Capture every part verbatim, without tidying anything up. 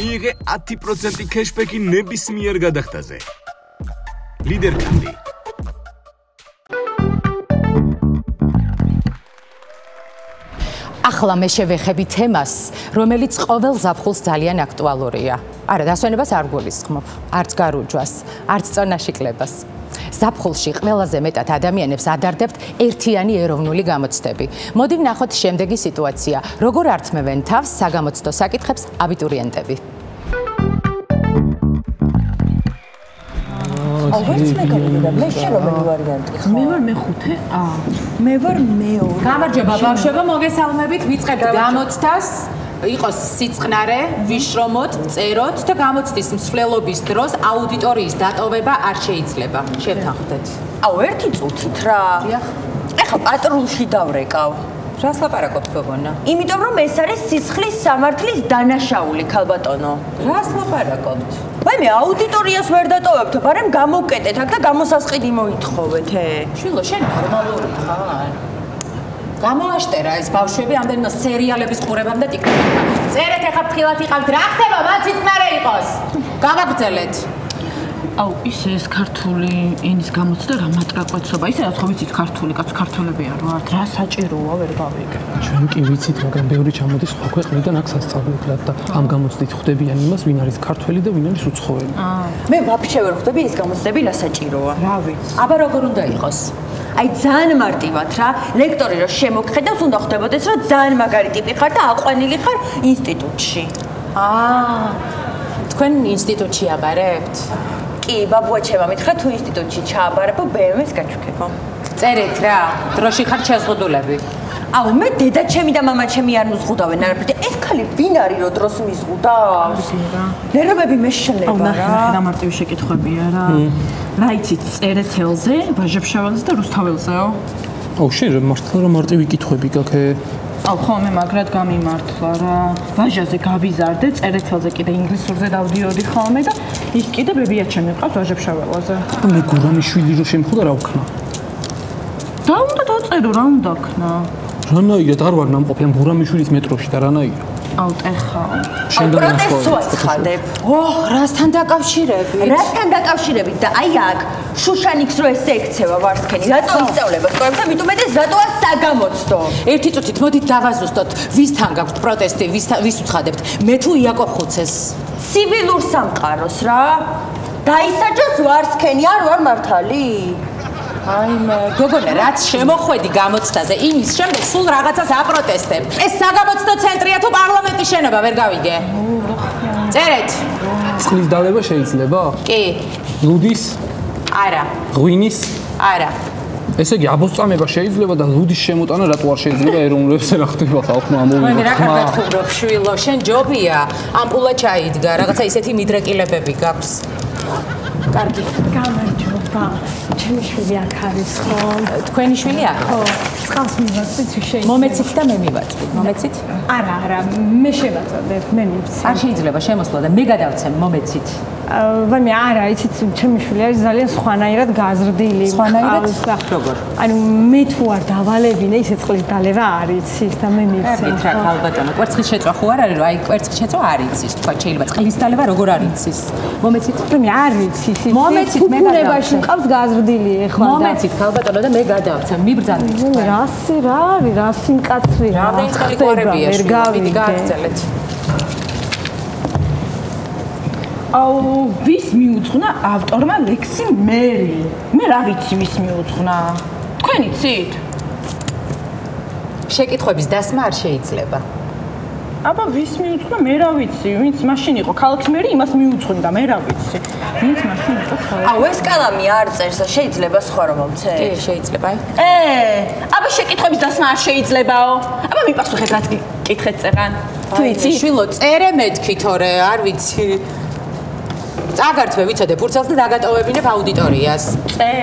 მიიღე ათი პროცენტი ქეშბექი ნებისმიერ გადახდაზე. ლიდერქარდი. ახლა მე შევეხები თემას, რომელიც ყოველ ზაფხულს ძალიან აქტუალურია. არა, დასვენებას არ გულისხმობ, არც გარუჯვას, არც წონაშიკლებას. ზაფხულში ყველაზე მეტად ადამიანებს ადარდებთ ერთიანი ეროვნული გამოცდები. მოდი ვნახოთ შემდეგი სიტუაცია, როგორ ართმევენ თავს საგამოცდო საკითხებს აბიტურიენტები. ვერც მე გავიგე, მე შენობელი ვარიანტი ხო? მე ვარ მეხუთე ა. მე ვარ მეორე. გამარჯობა ბავშვებო, მოგესალმებით, ვიწყებთ გამოცდას. იყოს სიწყნარე, ვიშრომოთ, წეროთ და გამოცდის მსვლელობის დროს აუდიტორიის დატოვება არ შეიძლება. შევთანხმდეთ. აუ, ერთი წუთით რა. ეხლა პატრულში დავრეკავ. რას ლაპარაკობთ გოგონა? იმიტომ რომ ეს არის სისხლის სამართლის დანაშაული, ქალბატონო. რას ლაპარაკობთ? ვაი მე აუდიტორიას ვერ დატოვებთ, მაგრამ გამოვკეტეთ აქ და გამოსასყიდი მოითხოვეთ, ე. შვილო, შენ ნორმალური ხარ? გამოაშტერა ეს ბავშვები ამდენმა სერიალების ყურებამ და ტიკტოკებმა. წერეთ ახლა ფრთხილად იყავთ, რა ხდება, მან სიწყნარე იყოს. გავაგრძელეთ. აუ, ისე ეს ქართული ენის გამოცდა რა მატრაკვეცობა, ისე რაც ხო ვიცით ქართული, კაც ქართველები არ ვართ, რა საჭიროა, ვერ გავიგე. ჩვენ კი ვიცით, მაგრამ ბევრი ჩამოდის სხვა ქვეყნიდან აქ სასწავლებლად და ამ გამოცდით ხვდებიან იმას, ვინ არის ქართველი და ვინ არის უცხოელი. აა, მე ვაფშე ვერ ხვდები ეს გამოცდები რა საჭიროა. რა ვიცი. აბა როგორ უნდა იყოს? აი ძალიან მარტივად რა, ლექტორი რო შემოგხედავს, უნდა ხვდებოდეს, რომ ძალიან მაგარი ტიპი ხარ და აყვანილი ხარ ინსტიტუტში. აა, თქვენ ინსტიტუტში აბარებთ? კი, ბაბუა ჩემა მითხრა თუ ინსტიტუტში ჩააბარებო, ბე ემ ვეს გაჩუქებო. წერეთ რა, დროში ხართ შეზღუდულები. აუ, მე დედა ჩემი და მამა ჩემი არ მიზღუდავენ არაფერი. ეს ხალი ვინ არის რო დროს მიზღუდავს? ნერვები მეშლება რა. აუ, ნახე, რა მარტივი შეკითხვებია რა. რა იცით, წერეთელზე, ვაჟებშაველზე და რუსთაველზეო? აუ, შენ რა მართლა რა მარტივი კითხვები გაქე? აუ, ხო, მე მაგრად გამიმართლა რა. ვაჟაზე გავიზარდე, წერეთელზე კიდე ინგლისურზე დავდიოდი ხოლმე და იქ კიდე ბებია ჩემი მყავს ვაჟებშაველაზე. მე გურამიშვილი რო შემხოდა რა ვქნა? და უნდა დაწერო, რა უნდა ქნა? რანაირად არ ვარ ნამყოფი ამ გურამიშვილის მეტროში და რანაირად? აუ, ტეხა. აუ, პროტესტს ხადებ. ოჰ, რასთან დაკავშირებით? რასთან დაკავშირებით და აი აქ შუშანიქს რო ესე ექცევა ვარსქენი, რატო ისწავლება სკოლებში და მით უმეტეს რატოა საგამოცდო? ერთი წუთით მოდით დავაზუსტოთ, ვისთან გაქვთ პროტესტი, ვის უცხადებთ? მე თუ იაკობ ხუცეს? ცივილურ სამყაროს რა. დაისაჯოს ვარსქენი, არ ვარ მართალი? აი მე, გოგონა, რაც შემოხვედი გამოცდაზე, იმის შემდეგ სულ რაღაცას აპროტესტებ. ეს საგამოცდო ცენტრია თუ პარლამენტის შენობა, ვერ გავიგე. წერეთ. წყლის დალევა შეიძლება? კი. ლუდის? არა. ღვინის? არა. ესე იგი, აბოსწამება შეიძლება და ლუდის შემოტანა რატო არ შეიძლება ეროვნულებზე რა ხდება ხალხმა ამოვიდა. მე რა გაგათხოვრო, შვილო, შენ ჯობია, ამპულა ჩაიდგა, რაღაცა ისეთი მიდრეკილებები გაქვს. კარგი. გამარჯობა. ჩემი შვილი აქ არის ხო? თქვენი შვილი აქ? ხო. წყალს მივაწვით შეიძლება. მომეცით და მე მივაწვი. მომეცით? არა, არა, მე შევაწოდებ, მე მივცი. არ შეიძლება შემოსვლა და მე გადავცემ, მომეცით. ვაიმე, არა, იცით, ჩემი შვილი არის ძალიან სხვანაირად გაზრდილი. სხვანაირად? როგორ? ანუ მე თუ არ დავალებინე, ისე წყლის დალევა არ იცის და მე მივცე. გითხრა ქალბატონო, კვერცხის შეწვა ხო არ არის, რომ აი კვერცხის შეწვა არ იცის, თქვა შეიძლება წყლის დალევა როგორ არ იცის? მომეცით? მე არ იცის. მომეცით, მე გადავცემ. მყავს გაზრდილი ეხლა და მომეცით ქალბატონო და მე გადავცემ, მიბრძანეთ. რასი რა არის, რასი მკაცრი რა. რამდენი წყალი ყვარებია, შვილი, გააგრძელეთ. აუ, ვის მიუძღვნა ავტორმა ლექსი მერი? მე რა ვიცი ვის მიუძღვნა? თქვენ იცით? შეკითხვების დასმა არ შეიძლება. აბა ვის მიუძღვნა? მე რა ვიცი, ვინც მაშინ იყო ქალაქის მერი, იმას მიუძღვნა, მე რა ვიცი. ვინც მაშინ იყო ქალაქის. აუ, ეს კალამი არ წერს, შეიძლება სხვა რომ მომცე? კი, შეიძლება, აი. ე, აბა შეკითხვების დასმა არ შეიძლებაო. აბა მიპასუხეთ რაც კითხეთ წერან. თუ იცი? შვილო, წერე მეთქი თორე, არ ვიცი. წაგართვე ვიცოდე ფურცელს და დაგატოვებინებ აუდიტორიას. წე.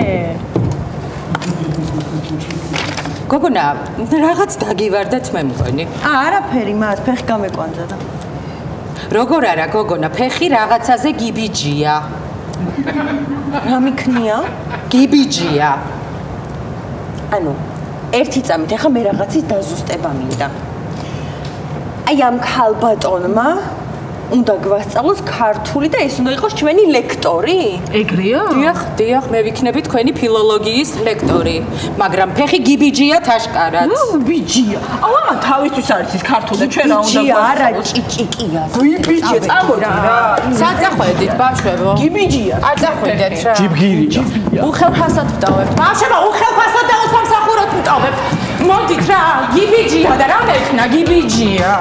გოგონა, რაღაც დაგივარდეთ მე მგონი. აა, არაფერი, მას ფეხი გამეკვანძა და. როგორ არა, გოგონა, ფეხი რაღაცაზე გიბიჯია. რა მიქნია? გიბიჯია. ანუ, ერთი წამით ახლა მე რაღაცის დაზუსტება მინდა. აი ამ ქალბატონმა უნდა გვასწავლოს ქართული და ეს უნდა იყოს ჩვენი ლექტორი? ეგრეა? დიახ, დიახ, მე ვიქნები თქვენი ფილოლოგიის ლექტორი, მაგრამ ფეხი გიბიჯია თაშკარად. ბიჯია. ამა თავისთვის არის ის ქართული და ჩვენ რა უნდა გიბიჯია, არა ჭიჭიკია. ბიჯია, წამოდი რა. სად წახვედით, ბავშვებო? გიბიჯია. არ წახვედეთ რა. ჯიბგირია. უხელფასად ვტოვებთ. ბავშვებო, უხელფასად და უსამსახუროდ ვტოვებთ. მოდით რა, გიბიჯია და რა მექნა გიბიჯია.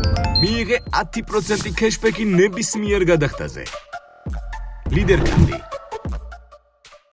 მიიღე ათი პროცენტი ქეშბექი ნებისმიერ გადახდაზე. ლიდერქარდი